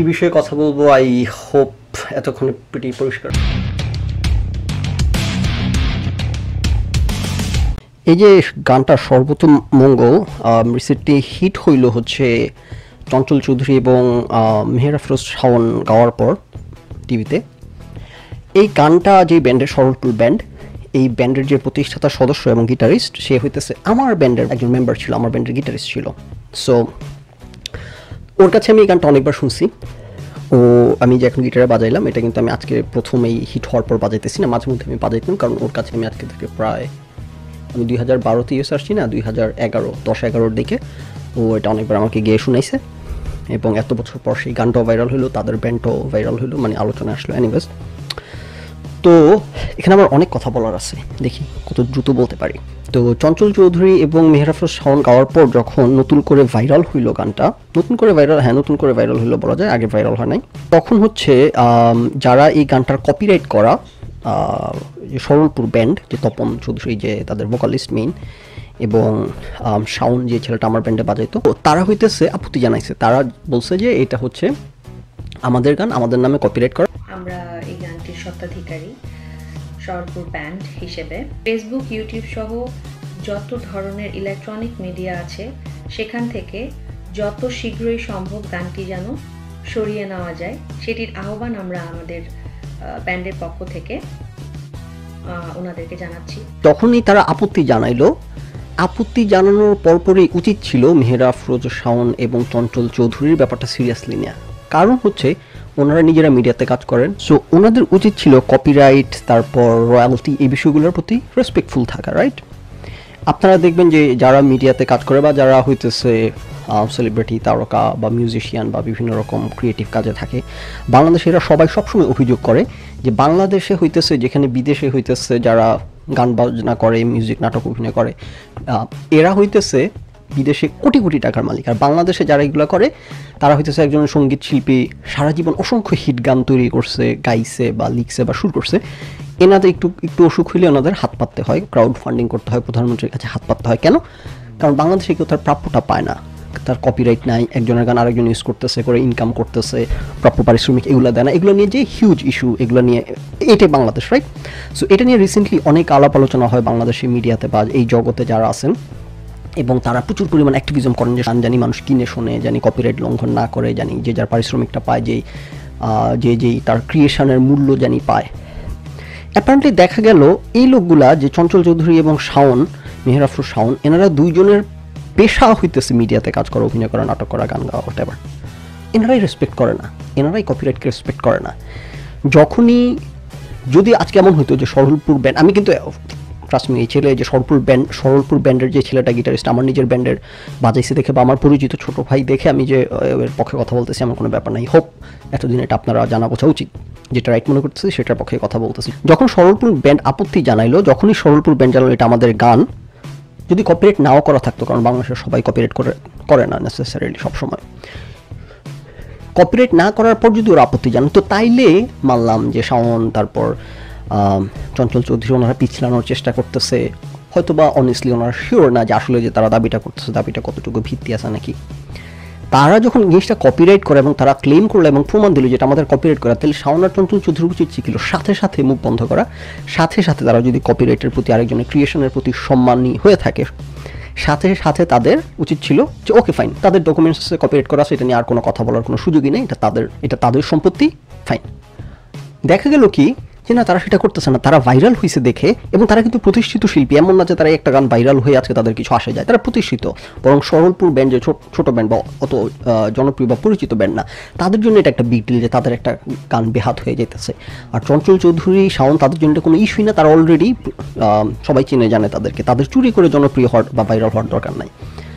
কি বিষয়ে কথা বলবো আই হোপ এতক্ষণে প্রিটি পরিষ্কার। এই যে গানটা সর্বোত্তম মঙ্গল রিসেন্টলি হিট হইল হচ্ছে চঞ্চল চৌধুরী এবং মেহের আফরোজ শাওন গাওয়ার পর টিভিতে। এই গানটা যে ব্যান্ডের সরলপুর ব্যান্ড, এই ব্যান্ডের যে প্রতিষ্ঠাতা সদস্য এবং গিটারিস্ট সে হইতেছে আমার ব্যান্ডের একজন মেম্বার ছিল, আমার ব্যান্ডের গিটারিস্ট ছিল। সো ওর কাছে আমি এই গানটা অনেকবার শুনছি। আমি যে এখন গিটারে বাজাইলাম এটা কিন্তু আমি আজকে প্রথম এই হিট হওয়ার পর বাজাইতেছি না, মাঝে মধ্যে আমি বাজাইতাম, কারণ ওর কাছে আমি আজকে থেকে প্রায় আমি 2012-তে ইউএস আসছি না, 2011-10-11 দিকে ও এটা অনেকবার আমাকে গিয়ে শুনাইছে এবং এত বছর পর সেই গানটাও ভাইরাল হলো, তাদের ব্যান্ডটাও ভাইরাল হলো, মানে আলোচনা আসলো। এনিওয়েজ, তো এখানে আমার অনেক কথা বলার আছে, দেখি কত দ্রুত বলতে পারি। তো চঞ্চল চৌধুরী এবং মেহের আফরোজ শাওন গাওয়ার পর যখন নতুন করে ভাইরাল হইল গানটা, নতুন করে ভাইরাল হইলো বলা যায়, আগে ভাইরাল হয় নাই। তখন হচ্ছে যারা এই গানটার কপিরাইট করা সরলপুর ব্যান্ড, যে তপন চৌধুরী যে তাদের ভোকালিস্ট মেইন, এবং শাওন যে ছেলেটা আমার ব্যান্ডে বাজাইতো, তারা হইতেছে আপত্তি জানাইছে। তারা বলছে যে এটা হচ্ছে আমাদের গান, আমাদের নামে কপিরাইট করা। আমরা এই গানটির স্বত্বাধিকারী সরলপুর ব্যান্ড হিসেবে ফেসবুক, ইউটিউব সহ যত ধরনের ইলেকট্রনিক মিডিয়া আছে সেখান থেকে যত শীঘ্রই সম্ভব গানটি যেন সরিয়ে নেওয়া যায় সেটির আহ্বান আমরা আমাদের ব্যান্ডের পক্ষ থেকে ওনাদেরকে জানাচ্ছি। তখনই তারা আপত্তি জানাইলো। আপত্তি জানানোর পরপরই উচিত ছিল মেহের আফরোজ শাওন এবং চঞ্চল চৌধুরীর ব্যাপারটা সিরিয়াসলি নেওয়া। কারণ হচ্ছে ওনারা নিজেরা মিডিয়াতে কাজ করেন, সো ওনাদের উচিত ছিল কপিরাইট, তারপর রয়্যালটি, এই বিষয়গুলোর প্রতি রেসপেক্টফুল থাকা, রাইট? আপনারা দেখবেন যে যারা মিডিয়াতে কাজ করে বা যারা হইতেছে সেলিব্রিটি, তারকা বা মিউজিশিয়ান বা বিভিন্ন রকম ক্রিয়েটিভ কাজে থাকে, বাংলাদেশে এরা সবাই সবসময় অভিযোগ করে যে বাংলাদেশে হইতেছে, যেখানে বিদেশে হইতেছে যারা গান বাজনা করে, মিউজিক, নাটক, অভিনয় করে, এরা হইতেছে বিদেশে কোটি কোটি টাকার মালিক। আর বাংলাদেশে যারা এগুলো করে তারা হইতেছে একজন সঙ্গীত শিল্পী, সারা জীবন অসংখ্য হিট গান তৈরি করছে, গাইছে বা লিখছে বা সুর করছে। এনাদের একটু অসুখ হইলে ওনাদের হাত পাততে হয়, ক্রাউড ফান্ডিং করতে হয়, প্রধানমন্ত্রীর কাছে হাত পাততে হয়। কেন? কারণ বাংলাদেশে কেউ তার প্রাপ্যটা পায় না, তার কপিরাইট নাই, একজনের গান আরেকজন ইউজ করতেছে, করে ইনকাম করতেছে, প্রাপ্য পারিশ্রমিক এগুলো দেয় না। এগুলো নিয়ে যে হিউজ ইস্যু, এগুলো নিয়ে এটাই বাংলাদেশ, রাইট? সো এটা নিয়ে রিসেন্টলি অনেক আলাপ আলোচনা হয় বাংলাদেশি মিডিয়াতে বা এই জগতে যারা আছেন, এবং তারা প্রচুর পরিমাণ অ্যাক্টিভিজম করেন যে জানি মানুষ কিনে শোনে, জানি কপিরাইট লঙ্ঘন না করে, জানি যে যার পারিশ্রমিকটা পায়, যেই তার ক্রিয়েশনের মূল্য জানি পায়। অ্যাপারেন্টলি দেখা গেল এই লোকগুলা, যে চঞ্চল চৌধুরী এবং শাওন, মেহের আফরোজ শাওন, এনারা দুইজনের পেশা হইতেছে মিডিয়াতে কাজ করা, অভিনয় করা, নাটক করা, গান গাওয়া, হোয়াটএভার। এনারাই রেসপেক্ট করে না, এনারাই কপিরাইটকে রেসপেক্ট করে না। যখনই যদি আজকে এমন হইতো যে সরলপুর ব্যান্ড, আমি কিন্তু এই ছেলে যে সরলপুর ব্যান্ডের যে ছেলেটা গিটারিস্ট, আমার নিজের ব্যান্ডের বাজাইছে দেখে বা আমার পরিচিত ছোট ভাই দেখে আমি যে এর পক্ষে কথা বলতেছি, আমার কোনো ব্যাপার নাই। হোপ এতদিন এটা আপনারা জানা বোঝা উচিত, যেটা রাইট মনে করতেছি সেটার পক্ষে কথা বলতেছি। যখন সরলপুর ব্যান্ড আপত্তি জানাইলো, যখনই সরলপুর ব্যান্ড জানালো এটা আমাদের গান, যদি কপিরাইট নাও করা থাকতো, কারণ বাংলাদেশের সবাই কপিরাইট করে না নেসেসারিলি সবসময়, কপিরাইট না করার পর যদি ওরা আপত্তি জানাতো তাইলে মানলাম যে শাওন, তারপর চঞ্চল চৌধুরী ওনারা পিছলানোর চেষ্টা করতেছে, হয়তো বা অনেস্টলি ওনারা শিওর না যে আসলে যে তারা দাবিটা করতেছে দাবিটা কতটুকু ভিত্তি আছে নাকি। তারা যখন জিনিসটা কপিরাইট করে এবং তারা ক্লেম করলো এবং প্রমাণ দিল যেটা আমাদের কপিরাইট করা, তাহলে শাওন আর চঞ্চল চৌধুরী উচিত ছিল সাথে সাথে মুখ বন্ধ করা। সাথে সাথে তারা যদি কপিরাইটের প্রতি, আরেকজনের ক্রিয়েশনের প্রতি সম্মানী হয়ে থাকে, সাথে সাথে তাদের উচিত ছিল যে ওকে ফাইন, তাদের ডকুমেন্টসে কপিরাইট করা আছে, এটা নিয়ে আর কোনো কথা বলার কোনো সুযোগই নেই, এটা তাদের সম্পত্তি, ফাইন। দেখা গেল কি যে না, তারা সেটা করতেছে না। তারা ভাইরাল হয়েছে দেখে, এবং তারা কিন্তু প্রতিষ্ঠিত শিল্পী, এমন না যে তারা একটা গান ভাইরাল হয়ে আজকে তাদের কিছু আসে যায়, তারা প্রতিষ্ঠিত। বরং সরলপুর ব্যান্ড যে ছোট ব্যান্ড বা অত জনপ্রিয় বা পরিচিত ব্যান্ড না, তাদের জন্য এটা একটা বিগ ডিল যে তাদের একটা গান বেহাত হয়ে যেতেছে। আর চঞ্চল চৌধুরী, শাওন, তাদের জন্য কোনো ইস্যুই না, তারা অলরেডি সবাই চিনে জানে তাদেরকে, তাদের চুরি করে জনপ্রিয় হওয়ার বা ভাইরাল হওয়ার দরকার নাই।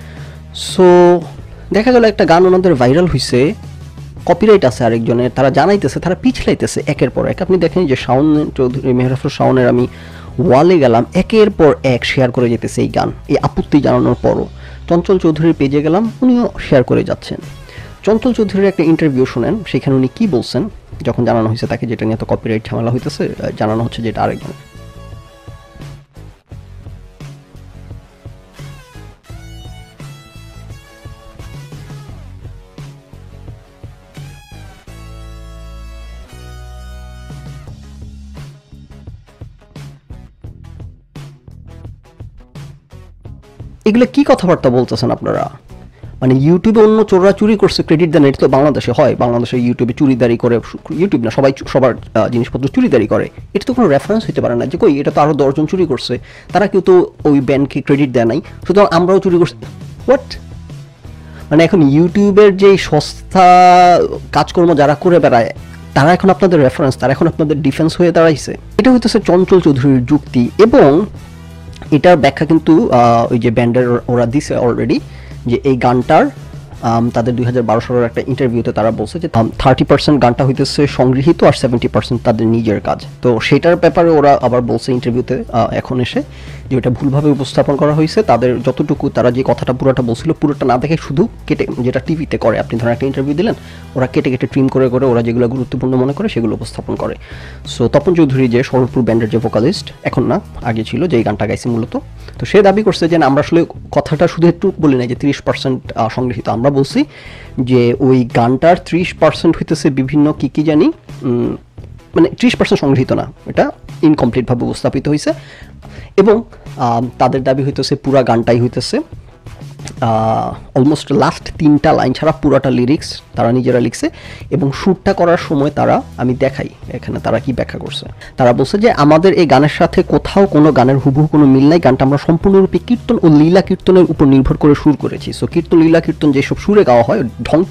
সো দেখা গেল একটা গান ওনাদের ভাইরাল হয়েছে, কপিরাইট আছে আরেকজনের, তারা জানাইতেছে, তারা পিছলাইতেছে একের পর এক। আপনি দেখেন যে শাওন চৌধুরী, মেহের আফরোজ শাওনের আমি ওয়ালে গেলাম, একের পর এক শেয়ার করে যেতেছে এই গান, এই আপত্তি জানানোর পরও। চঞ্চল চৌধুরীর পেজে গেলাম, উনিও শেয়ার করে যাচ্ছেন। চঞ্চল চৌধুরীর একটা ইন্টারভিউ শুনেন, সেখানে উনি কী বলছেন যখন জানানো হয়েছে তাকে, যেটা নিয়ে তো কপিরাইট ঝামেলা হইতেছে, জানানো হচ্ছে যেটা আরেকজন। এগুলো কি কথাবার্তা বলতেছেন আপনারা? মানে ইউটিউবে অন্য চোররা চুরি করছে ক্রেডিট দেন, এটা তো বাংলাদেশে হয়, বাংলাদেশে ইউটিউবে চুরিদারি করে, ইউটিউব না সবাই সবার জিনিসপত্র চুরিদারি করে, এটা তো কোনো রেফারেন্স হতে পারে না যে কই এটা তো আরও 10 জন চুরি করছে, তারা কেউ তো ওই ব্যান্ডকে ক্রেডিট দেয় নাই, সুতরাং আমরাও চুরি করছি। হোয়াট? মানে এখন ইউটিউবের যে সস্তা কাজকর্ম যারা করে বেড়ায় তারা এখন আপনাদের রেফারেন্স, তারা এখন আপনাদের ডিফেন্স হয়ে দাঁড়াইছে। এটা হইতেছে চঞ্চল চৌধুরীর যুক্তি, এবং এটার ব্যাখ্যা কিন্তু ওই যে ব্যান্ডের ওরা দিছে অলরেডি, যে এই গানটার তাদের 2012 সালের একটা ইন্টারভিউতে তারা বলছে যে 30% গানটা হইতেছে সংগৃহীত আর 70% তাদের নিজের কাজ। তো সেটার ব্যাপারে ওরা আবার বলছে ইন্টারভিউতে এখন এসে যে ওটা ভুলভাবে উপস্থাপন করা হয়েছে, তাদের যতটুকু তারা যে কথাটা পুরোটা বলছিল পুরোটা না দেখে শুধু কেটে, যেটা টিভিতে করে আপনি ধরেন একটা ইন্টারভিউ দিলেন, ওরা কেটে কেটে ট্রিম করে করে ওরা যেগুলো গুরুত্বপূর্ণ মনে করে সেগুলো উপস্থাপন করে। সো তপন চৌধুরী যে শরৎপুর ব্যান্ডের যে ভোকালিস্ট, এখন না আগে ছিল, যে এই গানটা গাইছে মূলত, তো সে দাবি করছে যে আমরা আসলে কথাটা শুধু একটু বলি না যে 30% সংগৃহীত, আমরা বলছি যে ওই গানটার 30% হইতেছে বিভিন্ন কি জানি, মানে 30% সংগৃহীত না, এটা ইনকমপ্লিটভাবে উপস্থাপিত হয়েছে, এবং তাদের দাবি হইতেছে পুরা গানটাই হইতেছে অলমোস্ট লাস্ট 3টা লাইন ছাড়া পুরাটা লিরিক্স তারা নিজেরা লিখছে, এবং শ্যুটটা করার সময় তারা, আমি দেখাই এখানে তারা কি ব্যাখ্যা করছে। তারা বলছে যে আমাদের এই গানের সাথে কোথাও কোনো গানের হুবহু কোনো মিল নাই, গানটা আমরা সম্পূর্ণরূপে কীর্তন ও লীলা কীর্তনের উপর নির্ভর করে সুর করেছি। সো কীর্তন লীলা কীর্তন যেসব সুরে গাওয়া হয়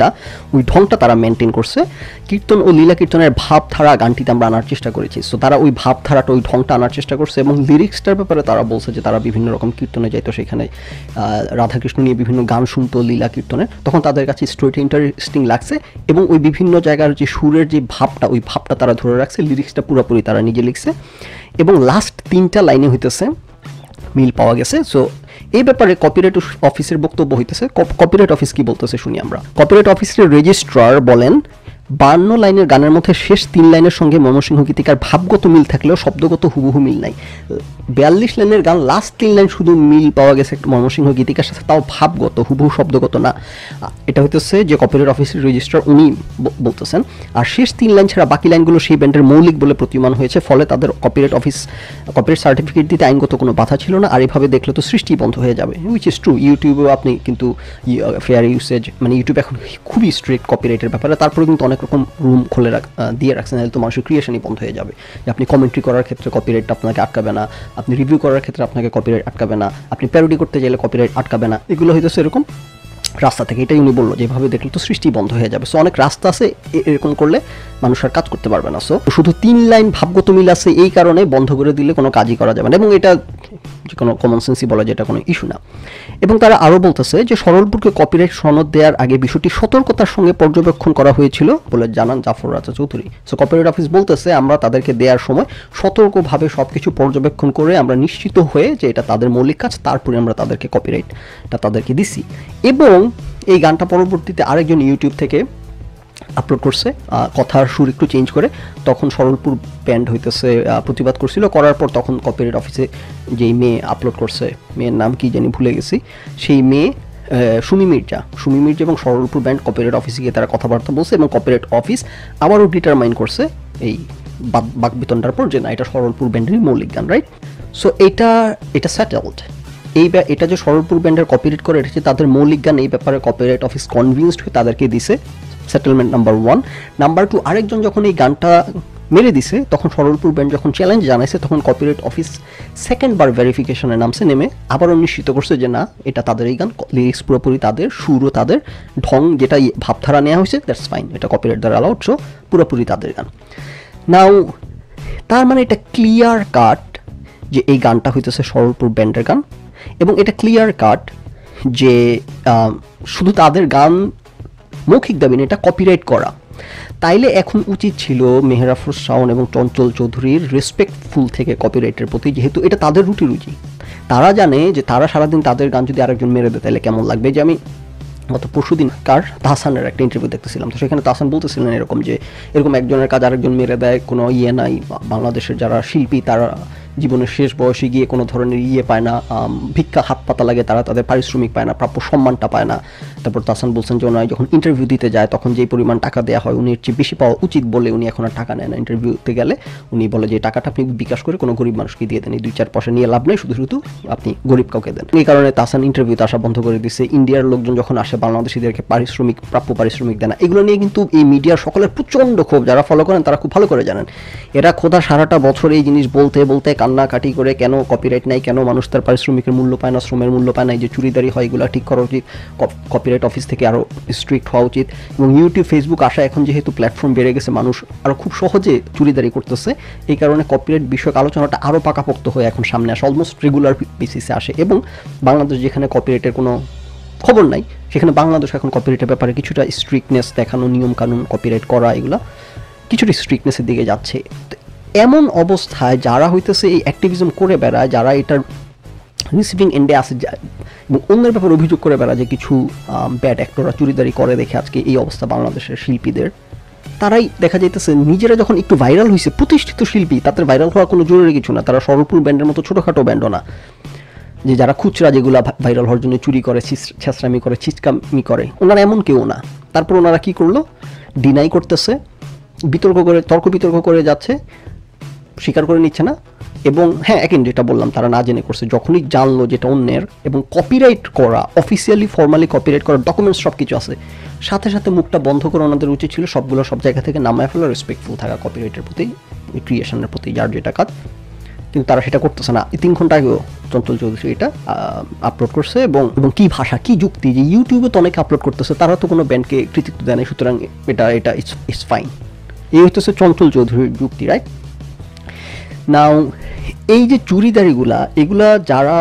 ওই ঢংটা তারা মেনটেন করছে, কীর্তন ও লীলা কীর্তনের ভাবধারা গানটিতে আমরা আনার চেষ্টা করেছি। সো তারা ওই ভাবধারাটা, ওই ঢংটা আনার চেষ্টা করছে, এবং লিরিক্সটার ব্যাপারে তারা বলছে যে তারা বিভিন্ন রকম কীর্তনে যাইতো, সেখানে রাধাকৃষ্ণ নিয়ে বিভিন্ন গান শুনতো লীলা কীর্তনে, তখন তাদের কাছে স্টোরিটা ইন্টারেস্টিং লাগছে, এবং ওই বিভিন্ন জায়গার যে সুরের যে ভাবটা, ওই ভাবটা তারা ধরে রাখছে, লিরিক্সটা পুরোপুরি তারা নিজে লিখছে, এবং লাস্ট 3টা লাইনে হইতেছে মিল পাওয়া গেছে। সো এই ব্যাপারে কপিরাইট অফিসের বক্তব্য হইতেছে, কপিরাইট অফিস কি বলতেছে শুনি আমরা। কপিরাইট অফিসের রেজিস্ট্রার বলেন 52 লাইনের গানের মধ্যে শেষ 3 লাইনের সঙ্গে ময়মনসিংহ গীতিকার ভাবগত মিল থাকলেও শব্দগত হুবহু মিল নাই। 42 লাইনের গান লাস্ট 3 লাইন শুধু মিল পাওয়া গেছে ময়মনসিংহ গীতিকার সাথে, তাও ভাবগত, হুবহু শব্দগত না। এটা হইতেছে যে কপিরাইট অফিসের রেজিস্ট্রার উনি বলতেছেন। আর শেষ 3 লাইন ছাড়া বাকি লাইনগুলো সেই ব্যান্ডের মৌলিক বলে প্রতীয়মান হয়েছে, ফলে তাদের কপিরাইট সার্টিফিকেট দিতে আইনগত কোনো বাধা ছিল না, আর এভাবে দেখলে তো সৃষ্টি বন্ধ হয়ে যাবে, উইচ ইজ ট্রু। ইউটিউবেও আপনি কিন্তু ফেয়ার ইউসেজ, মানে ইউটিউব এখন খুবই স্ট্রিক্ট কপিরাইটের ব্যাপারে, তারপরে কিন্তু অনেক রকম রুম খুলে দিয়ে রাখছেন, তাহলে তো মানুষের ক্রিয়েশনই বন্ধ হয়ে যাবে। যে আপনি কমেন্ট্রি করার ক্ষেত্রে কপিরাইট আপনাকে আটকাবে না, আপনি রিভিউ করার ক্ষেত্রে আপনাকে কপিরাইট আটকাবে না, আপনি প্যারোডি করতে চাইলে কপিরাইট আটকাবে না, এগুলো হইতেছে এরকম রাস্তা থেকে। এটাই উনি বললো, যেভাবে দেখলে তো সৃষ্টি বন্ধ হয়ে যাবে। সো অনেক রাস্তা আছে, এরকম করলে মানুষ আর কাজ করতে পারবে না। সো শুধু 3 লাইন ভাবগত মিল আছে, এই কারণে বন্ধ করে দিলে কোনো কাজই করা যাবে না, এবং এটা যে কোনো কমন সেন্সই বলা যায়, এটা কোনো ইস্যু না। এবং তারা আরও বলতেছে যে সরলপুরকে কপিরাইট সনদ দেওয়ার আগে বিষয়টি সতর্কতার সঙ্গে পর্যবেক্ষণ করা হয়েছিল বলে জানান জাফর রাজা চৌধুরী। সো কপিরাইট অফিস বলতেছে আমরা তাদেরকে দেওয়ার সময় সতর্কভাবে সব কিছু পর্যবেক্ষণ করে আমরা নিশ্চিত হয়ে যে এটা তাদের মৌলিক কাজ, তারপরে আমরা তাদেরকে কপিরাইটটা তাদেরকে দিছি। এবং এই গানটা পরবর্তীতে আরেকজন ইউটিউব থেকে আপলোড করছে, কথার সুর একটু চেঞ্জ করে, তখন সরলপুর ব্যান্ড হইতেছে প্রতিবাদ করছিল, করার পর তখন কপিরাইট অফিসে যেই মেয়ে আপলোড করছে, মেয়ের নাম কি জানি ভুলে গেছি, সেই মেয়ে সুমি মির্জা এবং সরলপুর ব্যান্ড কপিরাইট অফিসে গিয়ে তারা কথাবার্তা বলছে, এবং কপিরাইট অফিস আবারও ডিটারমাইন করছে এই বাকবিতণ্ডার পর যে না, এটা সরলপুর ব্যান্ডেরই মৌলিক গান, রাইট। সো এটা সেটেলড। এটা যে সরলপুর ব্যান্ডের কপিরাইট করে, এটা যে তাদের মৌলিক গান, এই ব্যাপারে কপিরাইট অফিস কনভিন্সড হয়ে তাদেরকে দিছে, সেটেলমেন্ট নাম্বার 1। নাম্বার 2, আরেকজন যখন এই গানটা মেরে দিছে, তখন সরলপুর ব্যান্ড যখন চ্যালেঞ্জ জানাইছে, তখন কপিরাইট অফিস সেকেন্ডবার ভেরিফিকেশনে নামছে, নেমে আবারও নিশ্চিত করছে যে না, এটা তাদের এই গান, লিরিক্স পুরোপুরি তাদের, সুরও তাদের, ঢং যেটা ভাবধারা নেওয়া হয়েছে, দ্যাটস ফাইন, এটা কপিরাইট দ্বারা অ্যালাউড, সো পুরোপুরি তাদের গান। নাও তার মানে এটা ক্লিয়ার কাট যে এই গানটা হইতেছে সরলপুর ব্যান্ডের গান, এবং এটা ক্লিয়ার কাট যে শুধু তাদের গান মৌখিক দাবি না, এটা কপিরাইট করা। তাইলে এখন উচিত ছিল মেহরাফরোজ শাওন এবং চঞ্চল চৌধুরীর রেসপেক্টফুল থেকে কপিরাইটের প্রতি, যেহেতু এটা তাদের রুটি, তারা জানে যে তারা সারাদিন তাদের গান যদি আরেকজন মেরে দেয় তাহলে কেমন লাগবে। যে আমি গত পরশুদিন তাহসানের একটা ইন্টারভিউ দেখতেছিলাম, তো সেখানে তাহসান বলতেছিলেন এরকম যে এরকম একজনের কাজ আরেকজন মেরে দেয়, কোনো ইয়ে নাই, বাংলাদেশের যারা শিল্পী তারা জীবনের শেষ বয়সে গিয়ে কোনো ধরনের পায় না, ভিক্ষা হাত পাতা লাগে, তারা তাদের পারিশ্রমিক পায় না, প্রাপ্য সম্মানটা পায় না। তারপর তাহসান বলছেন যে ওনারা যখন ইন্টারভিউ দিতে যায় তখন যেই পরিমাণ টাকা দেওয়া হয় উনি এর চেয়ে বেশি পাওয়া উচিত বলে উনি এখন আর টাকা নেয় না। ইন্টারভিউতে গেলে উনি বলে যে টাকাটা আপনি বিকাশ করে কোনো গরিব মানুষকে দিয়ে দেন, এই 2-4 পয়সা নিয়ে লাভ নেই, শুধু শুধু আপনি গরিব কাউকে দেন। এই কারণে তাহসান ইন্টারভিউতে আসা বন্ধ করে দিচ্ছে। ইন্ডিয়ার লোকজন যখন আসে বাংলাদেশিদেরকে প্রাপ্য পারিশ্রমিক দেয় না। এগুলো নিয়ে কিন্তু এই মিডিয়ার সকলের প্রচণ্ড ক্ষোভ। যারা ফলো করেন তারা খুব ভালো করে জানেন। এরা খোদা সারাটা বছর এই জিনিস বলতে বলতে কান্নাকাটি করে কেন কপিরাইট নাই, কেন মানুষ তার পারিশ্রমিকের মূল্য পায় না, শ্রমের মূল্য পায় না, এই যে চুরিদারি হয় এগুলো ঠিক করা উচিত, কপিরাইট অফিস থেকে আরও স্ট্রিক্ট হওয়া উচিত। এবং ইউটিউব ফেসবুক আসা এখন যেহেতু প্ল্যাটফর্ম বেড়ে গেছে, মানুষ আরও খুব সহজে চুরিদারি করতেছে, এই কারণে কপিরাইট বিষয়ক আলোচনাটা আরও পাকাপোক্ত হয়ে এখন সামনে আসে, অলমোস্ট রেগুলার বেসিসে আসে। এবং বাংলাদেশ যেখানে কপিরাইটের কোনো খবর নাই সেখানে বাংলাদেশ এখন কপিরাইটের ব্যাপারে কিছুটা স্ট্রিক্টনেস দেখানো, নিয়মকানুন কপিরাইট করা এগুলো কিছুটা স্ট্রিক্টনেসের দিকে যাচ্ছে। এমন অবস্থায় যারা হইতেছে এই অ্যাক্টিভিজম করে বেড়ায়, যারা এটার রিসিভিং এন্ডে আসে এবং অন্যের ব্যাপারে অভিযোগ করে বেড়ায় যে কিছু ব্যাড অ্যাক্টররা চুরিদারি করে দেখে আজকে এই অবস্থা বাংলাদেশের শিল্পীদের, তারাই দেখা যাইতেছে নিজেরা যখন একটু ভাইরাল হয়েছে, প্রতিষ্ঠিত শিল্পী, তাদের ভাইরাল হওয়া কোনো জরুরি কিছু না, তারা সরলপুর ব্যান্ডের মতো ছোটোখাটো ব্যান্ডও না, যে যারা খুচরা যেগুলো ভাইরাল হওয়ার জন্য চুরি করে, ছেঁচড়ামি করে, ছিচকামি করে, ওনারা এমন কেউ না। তারপর ওনারা কী করলো, ডিনাই করতেছে, তর্ক বিতর্ক করে যাচ্ছে, স্বীকার করে নিচ্ছে না। এবং হ্যাঁ, এখন যেটা বললাম তারা না জেনে করছে, যখনই জানলো যেটা অন্যের এবং কপিরাইট করা, অফিসিয়ালি ফর্মালি কপিরাইট করা ডকুমেন্টস সব কিছু আছে, সাথে সাথে মুখটা বন্ধ করে ওনাদের উচিত ছিল সবগুলো সব জায়গা থেকে নামায় ফেলা, রেসপেক্টফুল থাকা কপিরাইটের প্রতি, ক্রিয়েশনের প্রতি, যার যেটা কাজ। কিন্তু তারা সেটা করতেছে না। 3 ঘন্টা আগেও চঞ্চল চৌধুরী এটা আপলোড করছে। এবং কী ভাষা, কী যুক্তি, যে ইউটিউবে তো অনেকে আপলোড করতেছে, তারা তো কোনো ব্যান্ডকে কৃতিত্ব দেয় না, সুতরাং এটা ইটস ফাইন। এই হচ্ছে চঞ্চল চৌধুরীর যুক্তি, রাইট? নাও এই যে চুরিদারিগুলা, এগুলা যারা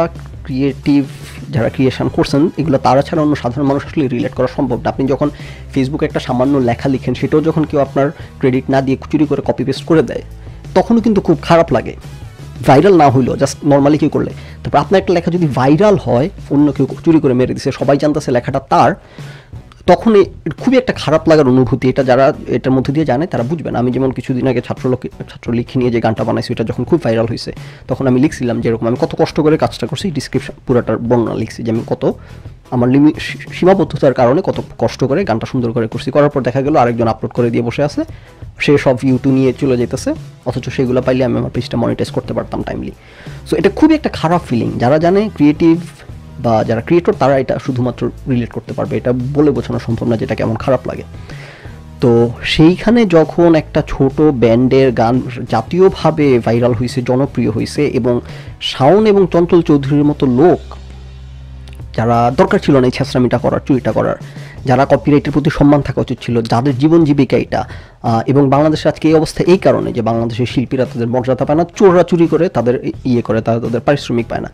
ক্রিয়েশন করছেন, এগুলো তারা ছাড়া অন্য সাধারণ মানুষ আসলে রিলেট করা সম্ভব না। আপনি যখন ফেসবুকে একটা সামান্য লেখা লিখেন, সেটাও যখন কেউ আপনার ক্রেডিট না দিয়ে চুরি করে কপি পেস্ট করে দেয়, তখনও কিন্তু খুব খারাপ লাগে। ভাইরাল না হইলেও জাস্ট নর্মালি কেউ করলে, তারপর আপনার একটা লেখা যদি ভাইরাল হয়, অন্য কেউ চুরি করে মেরে দিচ্ছে, সবাই জানতেছে লেখাটা তার, তখন খুবই একটা খারাপ লাগার অনুভূতি। এটা যারা এটার মধ্যে দিয়ে জানে তারা বুঝবেন। আমি যেমন কিছুদিন আগে ছাত্রলীগ নিয়ে যে গানটা বানাইছি, এটা যখন খুব ভাইরাল হয়েছে, তখন আমি লিখছিলাম যেরকম আমি কত কষ্ট করে কাজটা করছি, ডিসক্রিপশন পুরোটার বর্ণনা লিখছি যে আমি কত আমার সীমাবদ্ধতার কারণে কত কষ্ট করে গানটা সুন্দর করে করছি। করার পর দেখা গেল আরেকজন আপলোড করে দিয়ে বসে আছে, সে সব ইউটিউব নিয়ে চলে যেতেছে, অথচ সেগুলো পাইলে আমি আমার পেজটা মনিটাইজ করতে পারতাম টাইমলি। সো এটা খুবই একটা খারাপ ফিলিং। যারা জানে ক্রিয়েটিভ বা যারা ক্রিয়েটর, তারা এটা শুধুমাত্র রিলেট করতে পারবে, এটা বলে বোঝানো সম্ভব না যেটা কেমন খারাপ লাগে। তো সেইখানে যখন একটা ছোট ব্যান্ডের গান জাতীয়ভাবে ভাইরাল হয়েছে, জনপ্রিয় হয়েছে, এবং শাওন এবং চঞ্চল চৌধুরীর মতো লোক, যারা দরকার ছিল না এই ছেঁচড়ামিটা করার, চুরিটা করার, যারা কপিরাইটের প্রতি সম্মান থাকা উচিত ছিল, যাদের জীবন জীবিকা এটা, এবং বাংলাদেশে আজকে এই অবস্থা এই কারণে যে বাংলাদেশের শিল্পীরা তাদের মর্যাদা পায় না, চোররা চুরি করে তাদের করে, তাদের পারিশ্রমিক পায় না।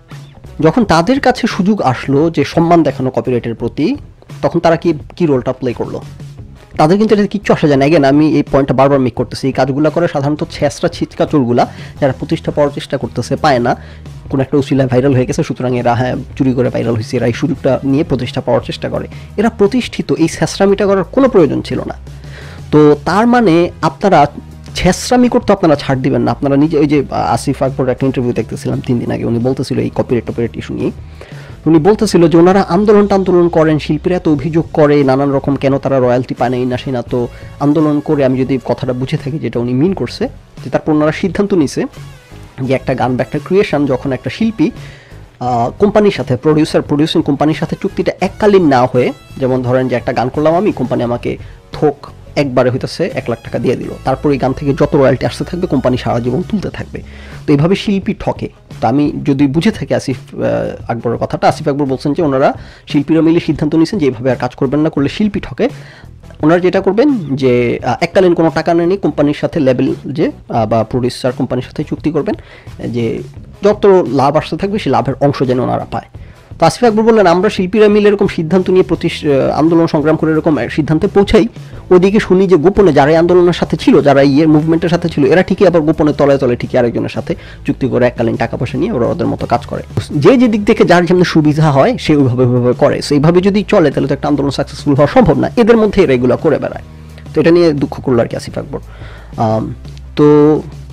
যখন তাদের কাছে সুযোগ আসলো যে সম্মান দেখানো কপিরাইটের প্রতি, তখন তারা কি রোলটা প্লে করলো? তাদের কিন্তু এটা কিচ্ছু আসা যায় না। এগেন আমি এই পয়েন্টটা বারবার মেক করতেছি, এই কাজগুলো করে সাধারণত ছেঁচড়া ছিচকা চোরগুলা, যারা প্রতিষ্ঠা পাওয়ার চেষ্টা করতেছে, পায় না, কোনো একটা উসিলায় ভাইরাল হয়ে গেছে, সুতরাং এরা হ্যাঁ চুরি করে ভাইরাল হয়েছে, এরা এই সুযোগটা নিয়ে প্রতিষ্ঠা পাওয়ার চেষ্টা করে। এরা প্রতিষ্ঠিত, এই ছেঁচড়ামিটা করার কোনো প্রয়োজন ছিল না। তো তার মানে আপনারা ছেঁচড়ামি করতে আপনারা ছাড় দিবেন না। আপনারা নিজে, ওই যে আসিফ আকবর একটা ইন্টারভিউ দেখতেছিলাম 3 দিন আগে, উনি বলতেছিল এই কপিরাইট ইস্যু নিয়ে, উনি বলতেছিল যে ওনারা আন্দোলন করেন, শিল্পীরা এত অভিযোগ করে নানান রকম, কেন তারা রয়্যালটি পায় না, এই না সেই না, তো আন্দোলন করে, আমি যদি কথাটা বুঝে থাকি যেটা উনি মিন করছে, যে তারপর ওনারা সিদ্ধান্ত নিছে যে একটা গান বা একটা ক্রিয়েশন যখন একটা শিল্পী কোম্পানির সাথে, প্রডিউসিং কোম্পানির সাথে চুক্তিটা এককালীন না হয়ে, যেমন ধরেন যে একটা গান করলাম আমি, কোম্পানি আমাকে থোক একবারে হইতেছে 1 লাখ টাকা দিয়ে দিল, তারপর এই গান থেকে যত রয়্যালটি আসতে থাকবে কোম্পানি সারা জীবন তুলতে থাকবে। তো এইভাবে শিল্পী ঠকে। তো আমি যদি বুঝে থাকি আসিফ আকবরের কথাটা, আসিফ আকবর বলছেন যে ওনারা শিল্পীরা মিলে সিদ্ধান্ত নিয়েছেন যে এইভাবে আর কাজ করবেন না, করলে শিল্পী ঠকে। ওনারা যেটা করবেন যে এককালীন কোনো টাকা নেই, কোম্পানির সাথে লেভেল যে বা প্রডিউসার কোম্পানির সাথে চুক্তি করবেন যে যত লাভ আসতে থাকবে সেই লাভের অংশ যেন ওনারা পায়। তো আসিফ আকবর বললেন আমরা শিল্পীরা মিলে এরকম সিদ্ধান্ত নিয়ে আন্দোলন সংগ্রাম করে এরকম সিদ্ধান্তে পৌঁছাই, ওইদিকে শুনি যে গোপনে যারা আন্দোলনের সাথে ছিল, যারা মুভমেন্টের সাথে ছিল, এরা ঠিকই আবার গোপনে তলায় তলায় ঠিকই আরেকজনের সাথে চুক্তি করে এককালীন টাকা পয়সা নিয়ে ওরা ওদের মতো কাজ করে। যে দিক থেকে যার যেমন সুবিধা হয় সে ওইভাবে করে। সো এইভাবে যদি চলে তাহলে তো একটা আন্দোলন সাকসেসফুল হওয়া সম্ভব না। এদের মধ্যে এরা এগুলো করে বেড়ায়। তো এটা নিয়ে দুঃখ করলো আর কি আসিফ আকবর। তো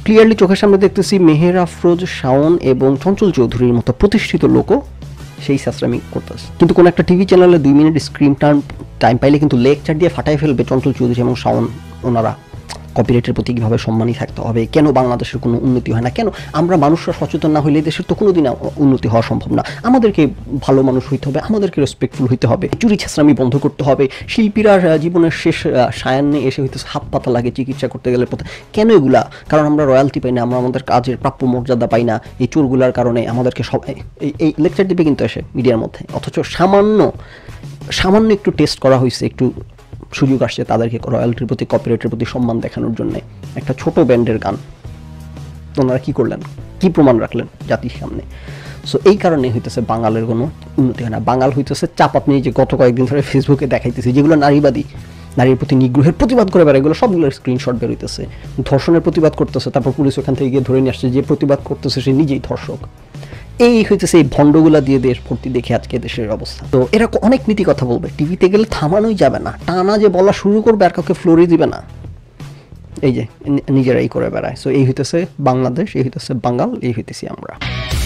ক্লিয়ারলি চোখের সামনে দেখতেছি মেহের আফরোজ, শাওন এবং চঞ্চল চৌধুরীর মতো প্রতিষ্ঠিত লোকও সেই সাশ্রামি করতেছে। কিন্তু কোনো একটা টিভি চ্যানেলে 2 মিনিট স্ক্রিন টাইম পাইলে কিন্তু লেকচার দিয়ে ফাটাই ফেলবে চঞ্চল চৌধুরী এবং শাওন। ওনারা কপিরাইটের প্রতি কীভাবে সম্মানী থাকতে হবে, কেন বাংলাদেশের কোনো উন্নতি হয় না, কেন আমরা মানুষরা সচেতন না হইলে দেশের তো কোনো দিন উন্নতি হওয়া সম্ভব না। আমাদেরকে ভালো মানুষ হইতে হবে, আমাদেরকে রেসপেক্টফুল হইতে হবে, চুরি ছেঁচড়ামি বন্ধ করতে হবে। শিল্পীরা জীবনের শেষ সায়ান্নে এসে হইতে হাত পাতা লাগে চিকিৎসা করতে গেলে। কেন এগুলা? কারণ আমরা রয়্যালটি পাই না, আমরা আমাদের কাজের প্রাপ্য মর্যাদা পাই না। এই চোরগুলার কারণে আমাদেরকে সব এই লেকচার দিবে কিন্তু এসে মিডিয়ার মধ্যে, অথচ সামান্য একটু টেস্ট করা হয়েছে, একটু সুযোগ আসছে তাদেরকে রয়্যালটির প্রতি, কপিরাইটের প্রতি সম্মান দেখানোর জন্য। একটা ছোট ব্যান্ডের গান ওনারা কী করলেন, কী প্রমাণ রাখলেন জাতির সামনে? সো এই কারণে হইতেছে বাঙালের কোনো উন্নতি হয় না। বাঙাল হইতেছে চাপাত নিয়ে, যে গত কয়েকদিন ধরে ফেসবুকে দেখাইতেছি যেগুলো নারীবাদী, নারীর প্রতি নিগ্রহের প্রতিবাদ করে বেড়ায়, এগুলো সবগুলোর স্ক্রিনশট বেরোইতেছে। ধর্ষণের প্রতিবাদ করতেছে, তারপর পুলিশ ওখান থেকে গিয়ে ধরে নিয়ে আসছে, যে প্রতিবাদ করতেছে সে নিজেই ধর্ষক। এই হইতেছে এই ভণ্ডগুলা দিয়ে দেশ ভর্তি দেখে আজকে দেশের অবস্থা। তো এরা অনেক নীতি কথা বলবে, টিভিতে গেলে থামানোই যাবে না, টানা যে বলা শুরু করবে আর কাউকে ফ্লোরই দিবে না, এই যে নিজেরাই করে বেড়ায়। সো এই হইতেছে বাংলাদেশ, এই হইতেছে বাঙাল, এই হইতেছি আমরা।